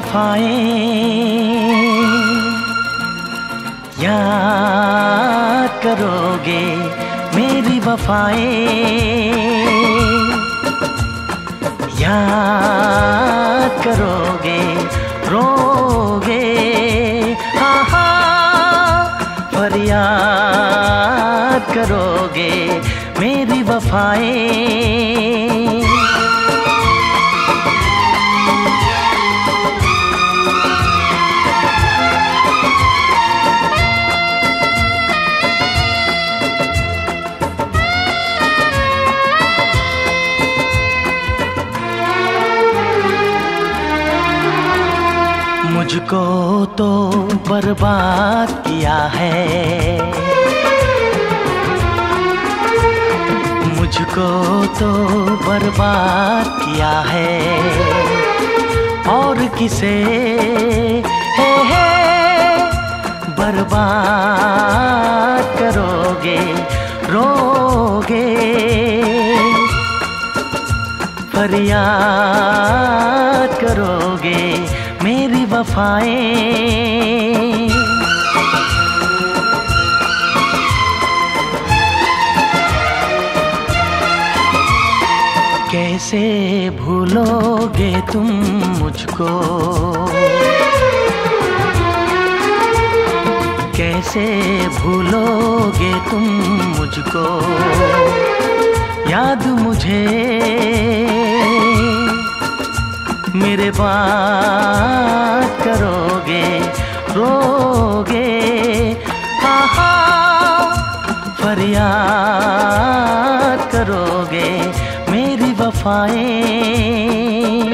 वफाएं याद करोगे, मेरी वफाएं याद करोगे, रोगे हाँ हाँ फरियाद करोगे, मेरी वफाएं। मुझको तो बर्बाद किया है, मुझको तो बर्बाद किया है, और किसे है बर्बाद करोगे, रोगे फरियाद करोगे, मेरी वफाएं। कैसे भूलोगे तुम मुझको, कैसे भूलोगे तुम मुझको, याद मुझे मेरे बात करोगे, रोगे हाँ हाँ फरियाद करोगे, मेरी वफाएं।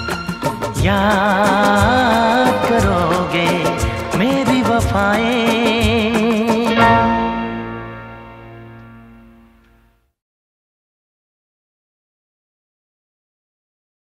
याद करोगे, मेरी वफाएं।